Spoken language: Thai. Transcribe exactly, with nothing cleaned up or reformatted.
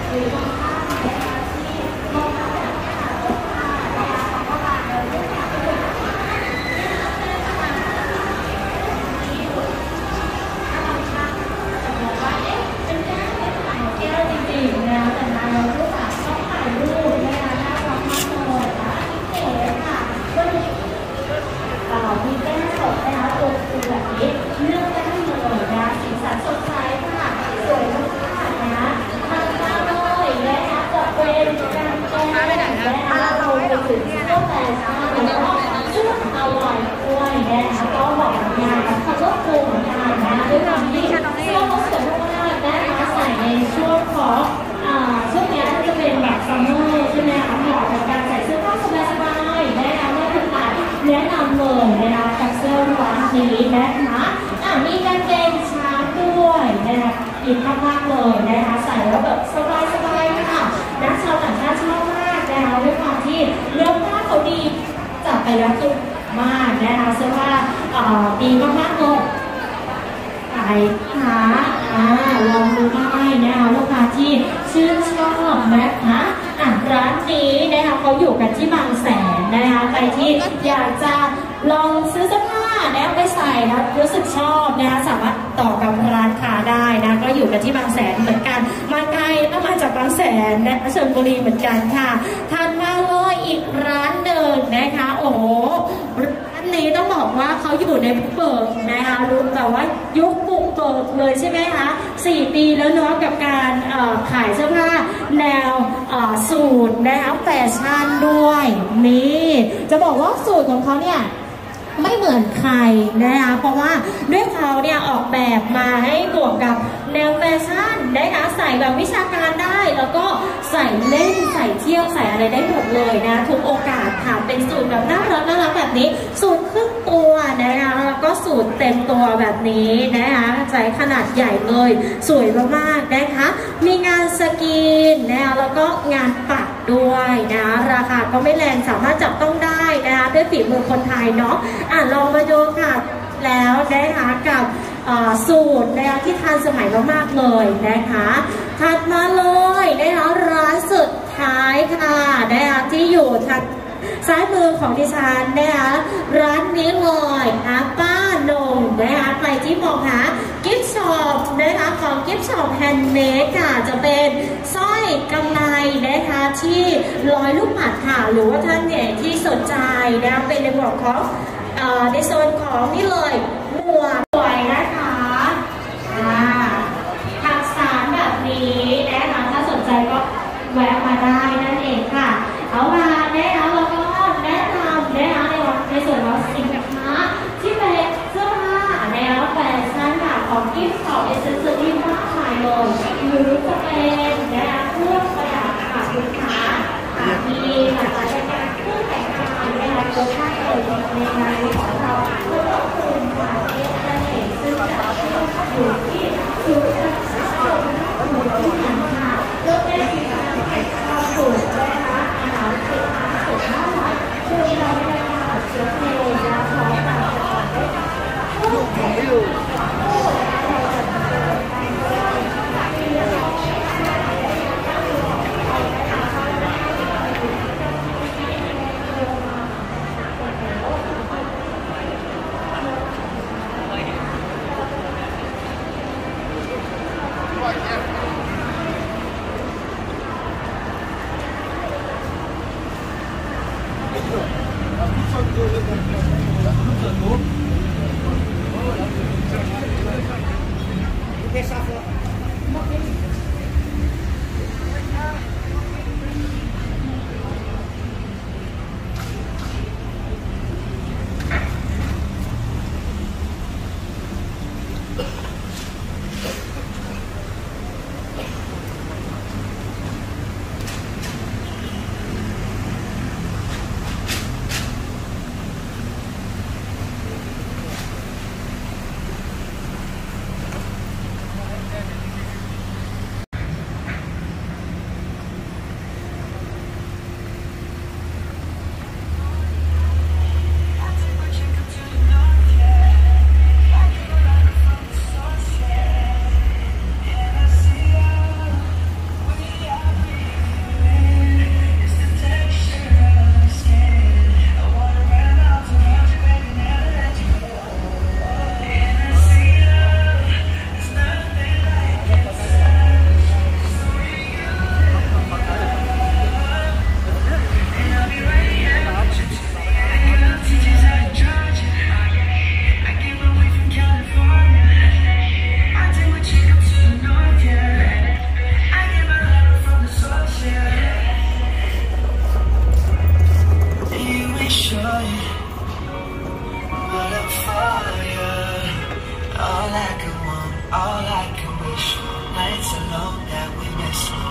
แนะนำเลยนะคะกับเสื้อร้านนี้นะคะอ่ะมีกางเกงช้างด้วยนะคะอินมากๆเลยนะคะใส่แล้วแบบสบายๆค่ะนักชาวต่างชาติชอบมากนะคะด้วยความที่เนื้อผ้าเขาดีจับไปแล้วคือมากนะคะเสื้อผ้าดีมากๆเลยไปหาอ่าลองดูได้นะคะลูกค้าที่ชื่นชอบนะคะอ่ะร้านนี้นะคะเขาอยู่กันที่บางแสนนะคะใครที่อยากจะลองซื้อเสื้อผ้าแล้วไปใส่แล้วรู้สึกชอบนะคะสามารถต่อกับร้านค้าได้นะก็อยู่กันที่บางแสนเหมือนกันมาไกลก็มาจากบางแสนนะชลบุรีเหมือนกันค่ะถัดมาเลยอีกร้านหนึ่งนะคะโอ้โหร้านนี้ต้องบอกว่าเขาอยู่ในเปิดนะคะรู้แต่ว่ายุคปุกเปิดเลยใช่ไหมคะสี่ปีแล้วเนาะกับการขายเสื้อผ้าแนวสูทนะคะแฟชั่นด้วยนี่จะบอกว่าสูตรของเขาเนี่ยไม่เหมือนใครนะคะเพราะว่าด้วยเขาเนี่ยออกแบบมาให้บวกกับแนวแฟชั่นนะคะใส่แบบวิชาการได้แล้วก็ใส่เล่นใส่เที่ยวใส่อะไรได้หมดเลยนะทุกโอกาสค่ะเป็นสูตรแบบน่ารักน่ารักแบบนี้สูตรครึ่งตัวนะคะแล้วก็สูตรเต็มตัวแบบนี้นะคะใส่ขนาดใหญ่เลยสวยมากๆนะคะมีงานสกรีนนะคะแล้วก็งานปักด้วยนะราคาก็ไม่แรงสามารถจับต้องได้นะคะด้วยฝีมือคนไทยเนาะอ่ะลองมาดูค่ะแล้วนะคะกับสูตรนะคะที่ทันสมัยมากๆเลยนะคะถัดมาเลยนะคะร้านสุดท้ายค่ะนะคะที่อยู่ทางซ้ายมือของดิฉันนะคะร้านนี้เลยนะป้านงนะคะใครที่มองหากิฟต์ช็อปนะคะของกิฟต์ช็อปแฮนด์เมดค่ะจะเป็นสร้อยกำไลนะคะที่ร้อยลูกปัดค่ะหรือว่าท่านเนี่ยที่สนใจนะเป็นในบอกของในโซนของนี่เลยหมวกสวยนะคะทักษะแบบนี้นะคะถ้าสนใจก็แวะมาได้นั่นเองค่ะเอามานะคะแล้วก็แนะนำนะคะในในส่วนของสินค้าที่เป็นเสื้อผ้านะคะแฟชั่นค่ะของกิฟต์ช็อปเอเซนซ์ที่มากมายเลยหรือจะเป็นนะคะเครื่องประดับค่ะลูกค้ามีหลากหลายรายการเครื่องแต่งกายนะคะรสชาติเลยในงานของเราเพื่อคุณค่ะเอเจนต์ซึ่งจะอยู่ที่ศูนย์การค้าหมู่ที่หนึ่งค่ะเพื่อเป็นการแข่งขันสูตรนะคะอาหารเป็นอาหารสุดน่ารักโดยเราได้การเชื้อเพลิงและพร้อมกันได้ค่ะ All I can wish, nights alone that we miss.